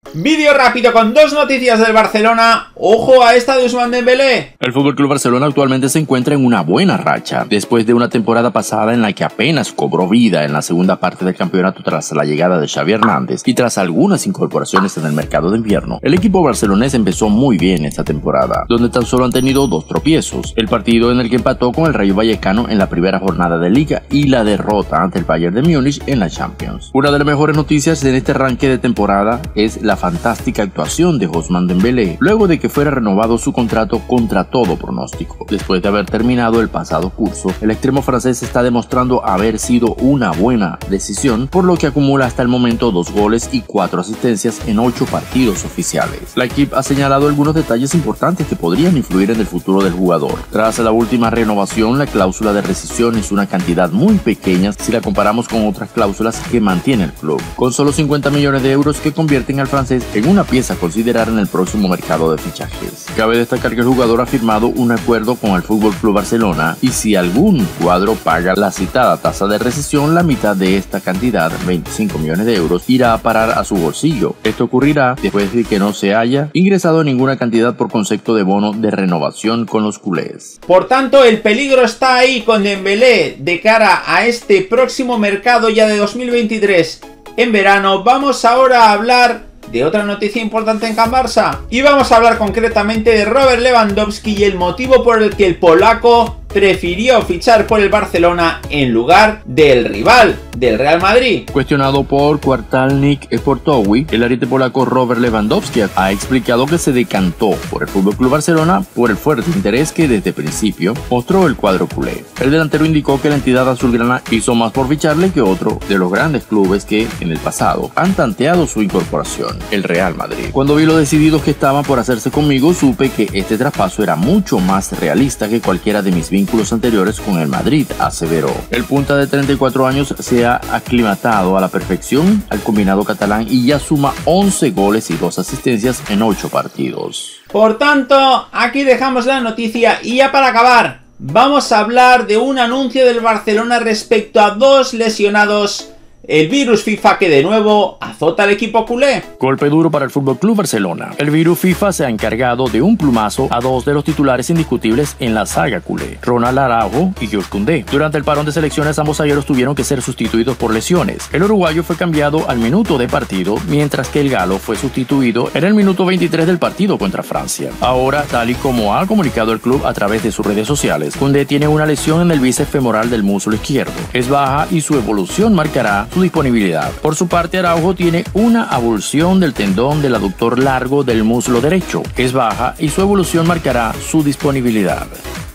Vídeo rápido con dos noticias del Barcelona. Ojo a esta de Ousmane Dembélé. El FC Barcelona actualmente se encuentra en una buena racha. Después de una temporada pasada en la que apenas cobró vida en la segunda parte del campeonato tras la llegada de Xavi Hernández y tras algunas incorporaciones en el mercado de invierno, el equipo barcelonés empezó muy bien esta temporada, donde tan solo han tenido dos tropiezos: el partido en el que empató con el Rayo Vallecano en la primera jornada de Liga y la derrota ante el Bayern de Múnich en la Champions. Una de las mejores noticias en este arranque de temporada es la fantástica actuación de Ousmane Dembélé, luego de que fuera renovado su contrato contra todo pronóstico. Después de haber terminado el pasado curso, el extremo francés está demostrando haber sido una buena decisión, por lo que acumula hasta el momento 2 goles y 4 asistencias en 8 partidos oficiales. La equipe ha señalado algunos detalles importantes que podrían influir en el futuro del jugador. Tras la última renovación, la cláusula de rescisión es una cantidad muy pequeña si la comparamos con otras cláusulas que mantiene el club, con solo 50 millones de euros que convierten al francés en una pieza a considerar en el próximo mercado de fichajes. Cabe destacar que el jugador ha firmado un acuerdo con el FC Barcelona y si algún cuadro paga la citada tasa de rescisión, la mitad de esta cantidad, 25 millones de euros, irá a parar a su bolsillo. Esto ocurrirá después de que no se haya ingresado ninguna cantidad por concepto de bono de renovación con los culés. Por tanto, el peligro está ahí con Dembélé de cara a este próximo mercado ya de 2023 en verano. Vamos ahora a hablar de otra noticia importante en Can Barça y vamos a hablar concretamente de Robert Lewandowski y el motivo por el que el polaco prefirió fichar por el Barcelona en lugar del rival, del Real Madrid. Cuestionado por Kwartalnik Sportowy, el ariete polaco Robert Lewandowski ha explicado que se decantó por el FC Barcelona por el fuerte interés que desde el principio mostró el cuadro culé. El delantero indicó que la entidad azulgrana hizo más por ficharle que otro de los grandes clubes que en el pasado han tanteado su incorporación, el Real Madrid. Cuando vi lo decididos que estaban por hacerse conmigo, supe que este traspaso era mucho más realista que cualquiera de mis vínculos anteriores con el Madrid, aseveró. El punta de 34 años se ha aclimatado a la perfección al combinado catalán y ya suma 11 goles y 2 asistencias en 8 partidos. Por tanto, aquí dejamos la noticia y ya para acabar, vamos a hablar de un anuncio del Barcelona respecto a 2 lesionados. El virus FIFA que de nuevo azota al equipo culé. Golpe duro para el FC Barcelona. El virus FIFA se ha encargado de un plumazo a 2 de los titulares indiscutibles en la saga culé, Ronald Araujo y Jules Koundé. Durante el parón de selecciones, ambos zagueros tuvieron que ser sustituidos por lesiones. El uruguayo fue cambiado al minuto de partido, mientras que el galo fue sustituido en el minuto 23 del partido contra Francia. Ahora, tal y como ha comunicado el club a través de sus redes sociales, Koundé tiene una lesión en el bíceps femoral del muslo izquierdo. Es baja y su evolución marcará su disponibilidad. Por su parte, Araujo tiene una avulsión del tendón del aductor largo del muslo derecho. Es baja y su evolución marcará su disponibilidad.